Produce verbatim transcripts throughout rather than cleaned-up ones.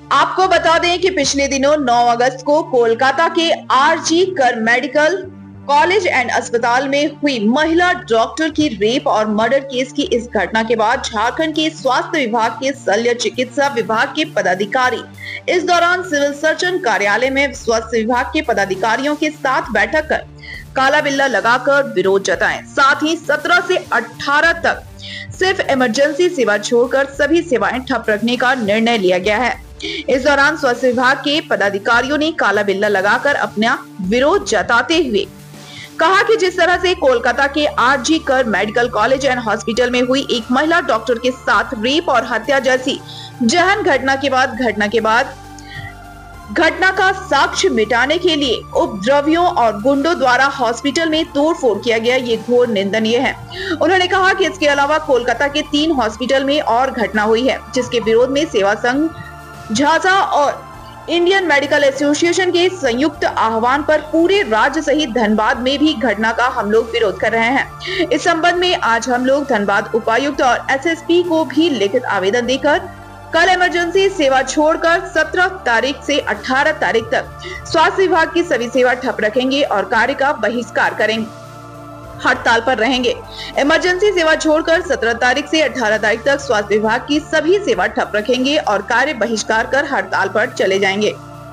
आपको बता दें कि पिछले दिनों नौ अगस्त को कोलकाता के आरजी कर मेडिकल कॉलेज एंड अस्पताल में हुई महिला डॉक्टर की रेप और मर्डर केस की इस घटना के बाद झारखंड के स्वास्थ्य विभाग के शल्य चिकित्सा विभाग के पदाधिकारी इस दौरान सिविल सर्जन कार्यालय में स्वास्थ्य विभाग के पदाधिकारियों के साथ बैठक कर काला बिल्ला लगाकर विरोध जताएं। साथ ही सत्रह से अठारह तक सिर्फ इमरजेंसी सेवा छोड़कर सभी सेवाएं ठप रखने का निर्णय लिया गया है। इस दौरान स्वास्थ्य विभाग के पदाधिकारियों ने काला बिल्ला लगाकर अपना विरोध जताते हुए कहा कि जिस तरह से कोलकाता के आरजी कर मेडिकल कॉलेज एंड हॉस्पिटल में हुई एक महिला डॉक्टर के साथ रेप और हत्या जैसी जघन्य घटना के बाद घटना के बाद घटना का साक्ष्य मिटाने के लिए उपद्रवियों और गुंडों द्वारा हॉस्पिटल में तोड़फोड़ किया गया, ये घोर निंदनीय है। उन्होंने कहा कि इसके अलावा कोलकाता के तीन हॉस्पिटल में और घटना हुई है, जिसके विरोध में सेवा संघ झांसा और इंडियन मेडिकल एसोसिएशन के संयुक्त आह्वान पर पूरे राज्य सहित धनबाद में भी घटना का हम लोग विरोध कर रहे हैं। इस संबंध में आज हम लोग धनबाद उपायुक्त और एसएसपी को भी लिखित आवेदन देकर कल इमरजेंसी सेवा छोड़कर सत्रह तारीख से अठारह तारीख तक स्वास्थ्य विभाग की सभी सेवा ठप रखेंगे और कार्य का बहिष्कार करेंगे, हड़ताल पर रहेंगे। इमरजेंसी सेवा छोड़कर सत्रह तारीख से अठारह तारीख तक स्वास्थ्य विभाग की सभी सेवा ठप रखेंगे और कार्य बहिष्कार कर हड़ताल पर चले जाएंगे।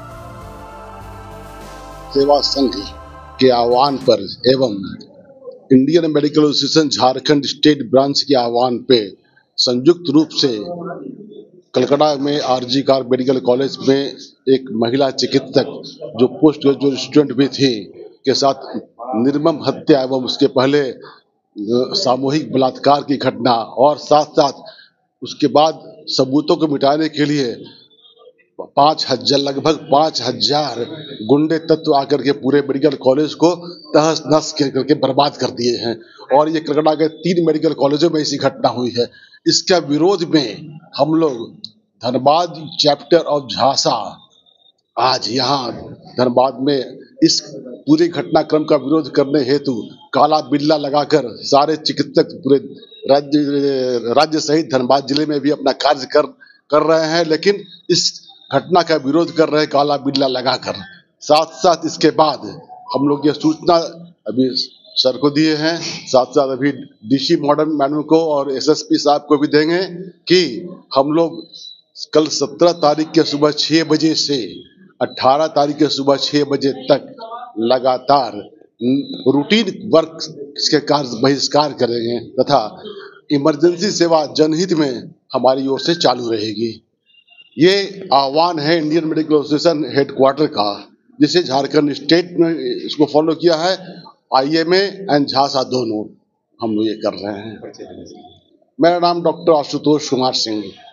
सेवा संघ के आह्वान पर एवं Indian medical association Jharkhand state branch के आह्वान पे संयुक्त रूप से कलकत्ता में आरजी कर मेडिकल कॉलेज में एक महिला चिकित्सक जो पोस्ट ग्रेजुएट स्टूडेंट भी थी के साथ निर्मम हत्या एवं उसके पहले सामूहिक बलात्कार की घटना और साथ साथ उसके बाद सबूतों को मिटाने के लिए पाँच हजार लगभग पाँच हजार गुंडे तत्व आकर के पूरे मेडिकल कॉलेज को तहस नहस करके बर्बाद कर दिए हैं। और ये कलकत्ता के तीन मेडिकल कॉलेजों में ऐसी घटना हुई है। इसका विरोध में हम लोग धनबाद चैप्टर ऑफ झांसा आज यहाँ धनबाद में इस पूरे घटनाक्रम का विरोध करने हेतु काला बिल्ला लगाकर सारे चिकित्सक पूरे राज्य राज्य सहित धनबाद जिले में भी अपना कार्य कर कर रहे हैं, लेकिन इस घटना का विरोध कर रहे हैं काला बिल्ला लगाकर। साथ साथ इसके बाद हम लोग ये सूचना अभी सर को दिए हैं, साथ साथ अभी डीसी मॉडर्न मैडम को और एसएसपी साहब को भी देंगे कि हम लोग कल सत्रह तारीख के सुबह छह बजे से अठारह तारीख के सुबह छह बजे तक लगातार रूटीन वर्क के कार्य बहिष्कार करेंगे तथा इमरजेंसी सेवा जनहित में हमारी ओर से चालू रहेगी। ये आह्वान है इंडियन मेडिकल एसोसिएशन हेडक्वार्टर का, जिसे झारखंड स्टेट में इसको फॉलो किया है, आईएमए एंड झांसा दोनों हम लोग ये कर रहे हैं। मेरा नाम डॉक्टर आशुतोष कुमार सिंह।